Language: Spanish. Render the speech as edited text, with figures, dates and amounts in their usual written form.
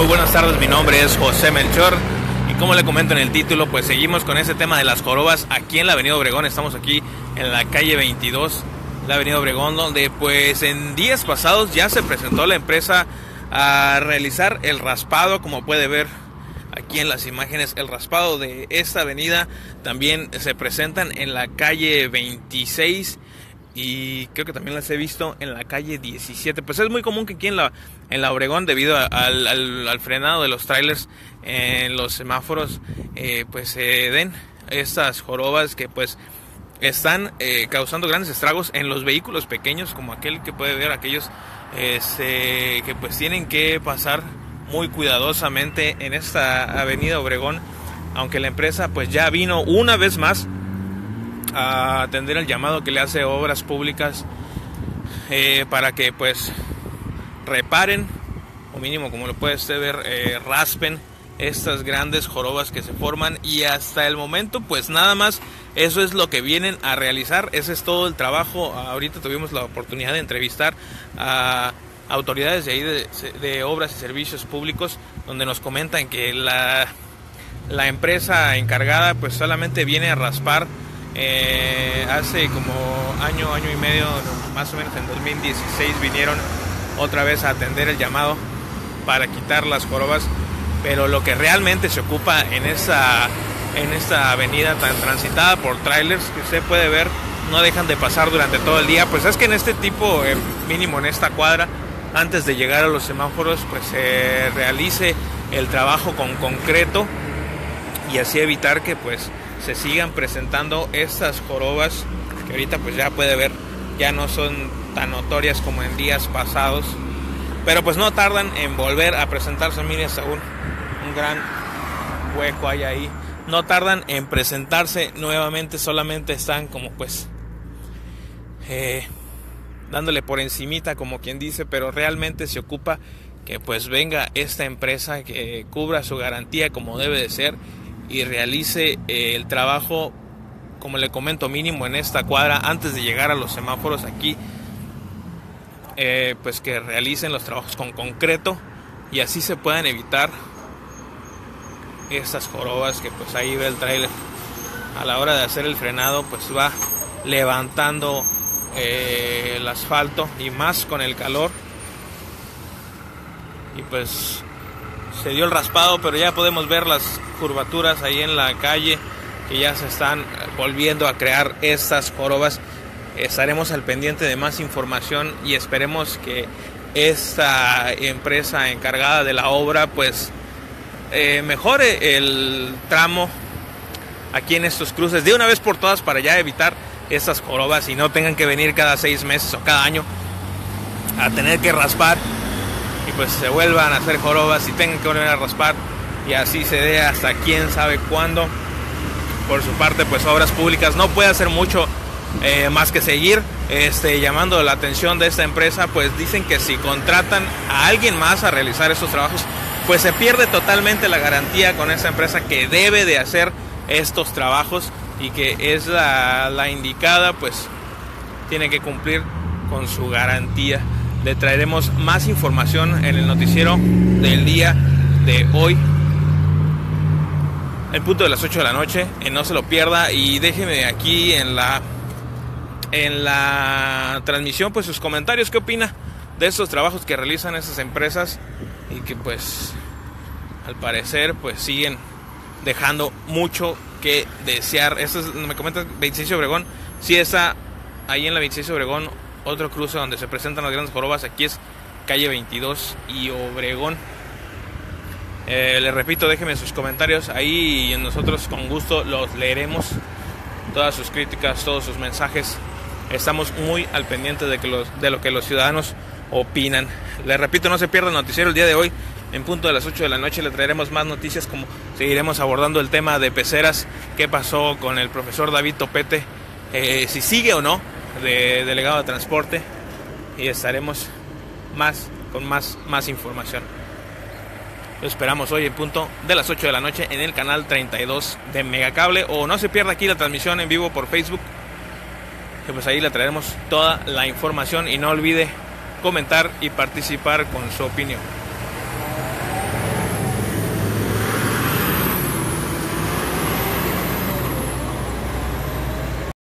buenas tardes, mi nombre es José Melchor y como le comento en el título, pues seguimos con ese tema de las jorobas aquí en la avenida Obregón. Estamos aquí en la calle 22, la avenida Obregón, donde pues en días pasados ya se presentó la empresa a realizar el raspado, como puede ver aquí en las imágenes. El raspado de esta avenida también se presentan en la calle 26 y creo que también las he visto en la calle 17. Pues es muy común que aquí en la Obregón, debido al frenado de los trailers en los semáforos, pues se den estas jorobas que pues están causando grandes estragos en los vehículos pequeños, como aquel que puede ver, aquellos que pues tienen que pasar muy cuidadosamente en esta avenida Obregón, aunque la empresa pues ya vino una vez más a atender el llamado que le hace Obras Públicas para que pues reparen, o mínimo, como lo puede usted ver, raspen estas grandes jorobas que se forman. Y hasta el momento pues nada más eso es lo que vienen a realizar. Ese es todo el trabajo. Ahorita tuvimos la oportunidad de entrevistar a autoridades de ahí de Obras y Servicios Públicos, donde nos comentan que la empresa encargada pues solamente viene a raspar. Hace como año y medio, más o menos en 2016, vinieron otra vez a atender el llamado para quitar las jorobas, pero lo que realmente se ocupa en esta avenida tan transitada por trailers, que usted puede ver, no dejan de pasar durante todo el día, pues es que en este tipo, mínimo en esta cuadra, antes de llegar a los semáforos, pues se realice el trabajo con concreto y así evitar que pues se sigan presentando estas jorobas, que ahorita pues ya puede ver, ya no son tan notorias como en días pasados, pero pues no tardan en volver a presentarse. Miren, hasta un gran hueco hay ahí, no tardan en presentarse nuevamente, solamente están como pues dándole por encimita, como quien dice, pero realmente se ocupa que pues venga esta empresa que cubra su garantía como debe de ser y realice el trabajo, como le comento, mínimo en esta cuadra antes de llegar a los semáforos aquí, pues que realicen los trabajos con concreto y así se puedan evitar estas jorobas que pues ahí ve el trailer a la hora de hacer el frenado, pues va levantando el asfalto, y más con el calor, y pues se dio el raspado, pero ya podemos ver las curvaturas ahí en la calle que ya se están volviendo a crear estas jorobas. Estaremos al pendiente de más información y esperemos que esta empresa encargada de la obra pues mejore el tramo aquí en estos cruces de una vez por todas, para ya evitar estas jorobas y no tengan que venir cada 6 meses o cada año a tener que raspar y pues se vuelvan a hacer jorobas y tengan que volver a raspar, y así se dé hasta quién sabe cuándo. Por su parte pues Obras Públicas no puede hacer mucho más que seguir llamando la atención de esta empresa. Pues dicen que si contratan a alguien más a realizar estos trabajos, pues se pierde totalmente la garantía con esta empresa que debe de hacer estos trabajos y que es la indicada, pues tiene que cumplir con su garantía. Le traeremos más información en el noticiero del día de hoy, el punto de las 8 de la noche, no se lo pierda. Y déjeme aquí en la transmisión pues sus comentarios, qué opina de estos trabajos que realizan esas empresas y que pues al parecer pues siguen dejando mucho que desear. Esto es, me comentan 26 de Obregón, sí está ahí en la 26 de Obregón, otro cruce donde se presentan las grandes jorobas. Aquí es calle 22 y Obregón. Les repito, déjenme sus comentarios ahí y nosotros con gusto los leeremos, todas sus críticas, todos sus mensajes. Estamos muy al pendiente de lo que los ciudadanos opinan. Les repito, no se pierda el noticiero el día de hoy. En punto de las 8 de la noche le traeremos más noticias, como seguiremos abordando el tema de peceras, qué pasó con el profesor David Topete, si sigue o no de delegado de transporte, y estaremos con más información. Lo esperamos hoy en punto de las 8 de la noche en el canal 32 de Megacable, o no se pierda aquí la transmisión en vivo por Facebook, que pues ahí le traeremos toda la información, y no olvide comentar y participar con su opinión.